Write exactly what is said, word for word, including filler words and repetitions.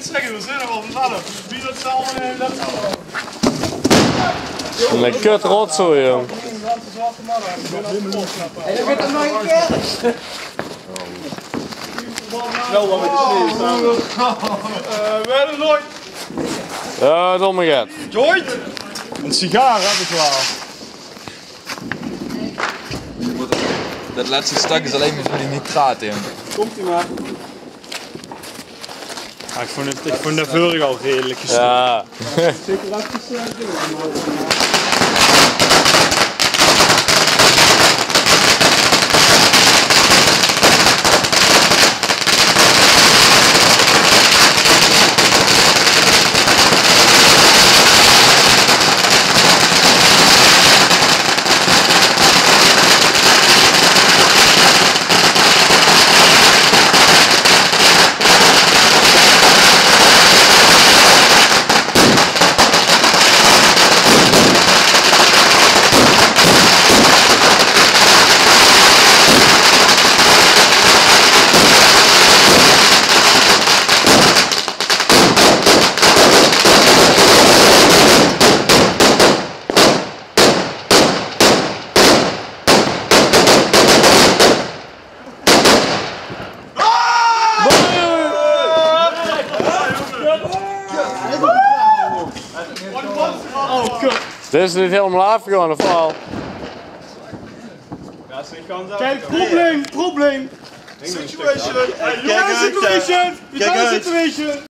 het zeggen, we zijn er al vanzelf. Wie dat zal, neemt dat zal. Een kut rotzooi, jong. En dan wordt het nog een keer. Wel wat met de sneeuw staan. We hebben nooit. Ja, domme gaat. Joint! Een sigaar heb ik wel. Dat laatste stuk is alleen maar van die nitraat in. Komt ie maar. Ja, ik vond het, ik vond de vorige al redelijk gestopt. Ja. Zeker even doen. Oh, kut. Dit is niet helemaal afgegaan of al? Ja, het is niet gewoon zo. Kijk, probleem, probleem. Situation. You got a situation. You got a situation.